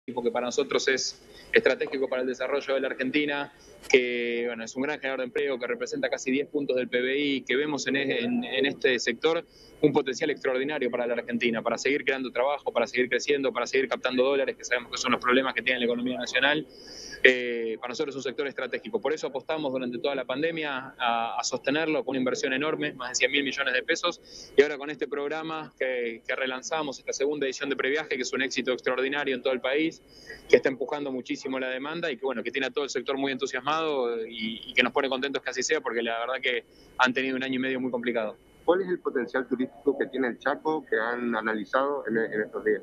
que para nosotros es estratégico para el desarrollo de la Argentina, que bueno, es un gran generador de empleo, que representa casi 10 puntos del PBI, que vemos en este sector un potencial extraordinario para la Argentina, para seguir creando trabajo, para seguir creciendo, para seguir captando dólares, que sabemos que son los problemas que tiene la economía nacional. Para nosotros es un sector estratégico. Por eso apostamos durante toda la pandemia a sostenerlo con una inversión enorme, más de 100.000 millones de pesos, y ahora con este programa que relanzamos, esta segunda edición de Previaje, que es un éxito extraordinario en todo el país, que está empujando muchísimo la demanda y que, bueno, que tiene a todo el sector muy entusiasmado y que nos pone contentos que así sea, porque la verdad que han tenido un año y medio muy complicado. ¿Cuál es el potencial turístico que tiene el Chaco que han analizado en estos días?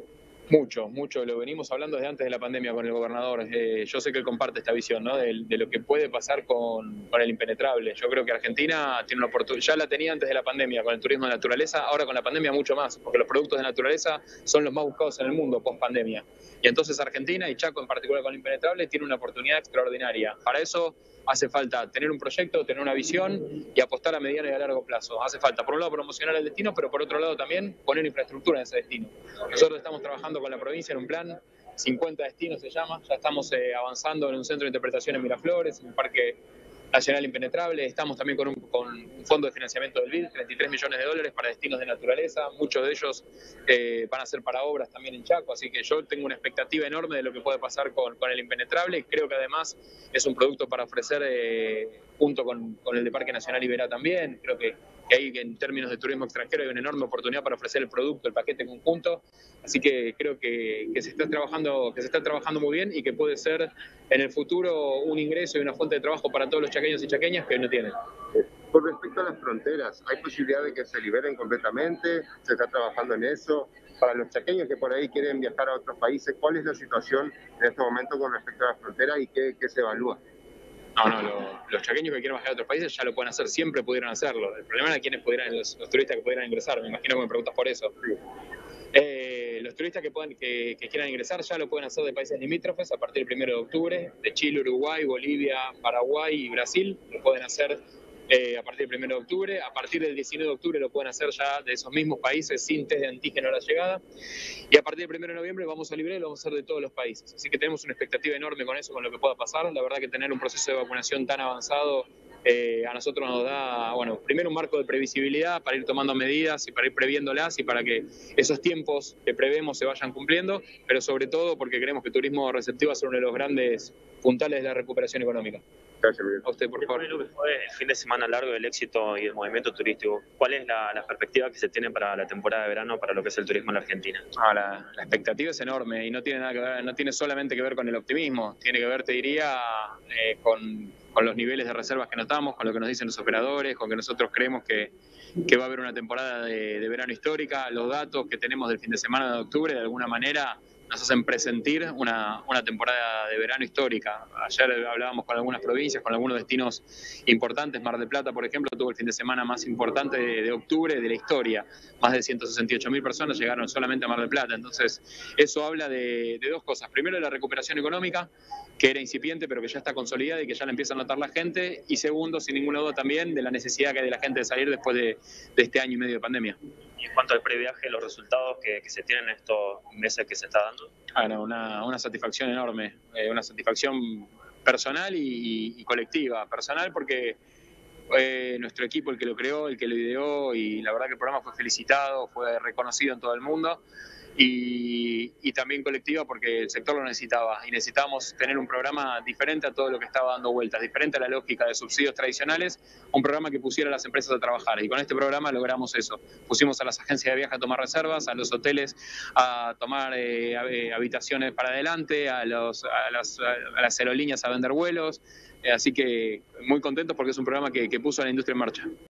Mucho, lo venimos hablando desde antes de la pandemia con el gobernador. Yo sé que él comparte esta visión, ¿no? de lo que puede pasar con el impenetrable. Yo creo que Argentina tiene una oportunidad, ya la tenía antes de la pandemia con el turismo de naturaleza, ahora con la pandemia mucho más, porque los productos de naturaleza son los más buscados en el mundo post pandemia. Y entonces Argentina, y Chaco en particular con el impenetrable, tiene una oportunidad extraordinaria. Para eso hace falta tener un proyecto, tener una visión y apostar a mediano y a largo plazo. Hace falta, por un lado, promocionar el destino, pero por otro lado también poner infraestructura en ese destino. Nosotros estamos trabajando con la provincia en un plan, 50 destinos se llama, ya estamos avanzando en un centro de interpretación en Miraflores, en el Parque Nacional Impenetrable. Estamos también con un fondo de financiamiento del BID, 33 millones de dólares para destinos de naturaleza. Muchos de ellos van a ser para obras también en Chaco, así que yo tengo una expectativa enorme de lo que puede pasar con el Impenetrable. Creo que además es un producto para ofrecer junto con el de Parque Nacional Iberá también. Creo que ahí en términos de turismo extranjero hay una enorme oportunidad para ofrecer el producto, el paquete conjunto. Así que creo que se está trabajando muy bien y que puede ser en el futuro un ingreso y una fuente de trabajo para todos los chaqueños y chaqueñas que hoy no tienen. Con respecto a las fronteras, ¿hay posibilidad de que se liberen completamente? ¿Se está trabajando en eso? Para los chaqueños que por ahí quieren viajar a otros países, ¿cuál es la situación en este momento con respecto a las fronteras y qué se evalúa? Los chaqueños que quieren viajar a otros países ya lo pueden hacer, siempre pudieron hacerlo. El problema era los turistas que pudieran ingresar, me imagino que me preguntas por eso. Sí. Los turistas que quieran ingresar ya lo pueden hacer de países limítrofes a partir del 1 de octubre, de Chile, Uruguay, Bolivia, Paraguay y Brasil, lo pueden hacer a partir del 1 de octubre. A partir del 19 de octubre lo pueden hacer ya de esos mismos países sin test de antígeno a la llegada. Y a partir del 1 de noviembre vamos a libre, lo vamos a hacer de todos los países. Así que tenemos una expectativa enorme con eso, con lo que pueda pasar. La verdad que tener un proceso de vacunación tan avanzado a nosotros nos da, bueno, primero un marco de previsibilidad para ir tomando medidas y para ir previéndolas y para que esos tiempos que prevemos se vayan cumpliendo, pero sobre todo porque creemos que el turismo receptivo va a ser uno de los grandes puntales de la recuperación económica. Gracias, Miguel. A usted, por favor. Después de lo que fue el fin de semana largo del éxito y el movimiento turístico, ¿cuál es la perspectiva que se tiene para la temporada de verano para lo que es el turismo en la Argentina? La expectativa es enorme y no tiene nada que ver, no tiene solamente que ver con el optimismo, tiene que ver, te diría, con los niveles de reservas que notamos, con lo que nos dicen los operadores, con que nosotros creemos que va a haber una temporada de verano histórica. Los datos que tenemos del fin de semana de octubre, de alguna manera, nos hacen presentir una temporada de verano histórica. Ayer hablábamos con algunas provincias, con algunos destinos importantes. Mar del Plata, por ejemplo, tuvo el fin de semana más importante de octubre de la historia. Más de 168.000 personas llegaron solamente a Mar del Plata. Entonces, eso habla de dos cosas. Primero, de la recuperación económica, que era incipiente, pero que ya está consolidada y que ya la empieza a notar la gente. Y segundo, sin ninguna duda también, de la necesidad que hay de la gente de salir después de este año y medio de pandemia. Y en cuanto al previaje, los resultados que se tienen en estos meses que se está dando. Bueno, una satisfacción enorme, una satisfacción personal y colectiva. Personal porque fue nuestro equipo el que lo creó, el que lo ideó, y la verdad que el programa fue felicitado, fue reconocido en todo el mundo. Y también colectiva porque el sector lo necesitaba y necesitábamos tener un programa diferente a todo lo que estaba dando vueltas, diferente a la lógica de subsidios tradicionales, un programa que pusiera a las empresas a trabajar, y con este programa logramos eso. Pusimos a las agencias de viaje a tomar reservas, a los hoteles a tomar habitaciones para adelante, a las aerolíneas a vender vuelos, así que muy contentos porque es un programa que puso a la industria en marcha.